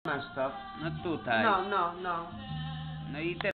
masz to. No tutaj. No, no, no. No i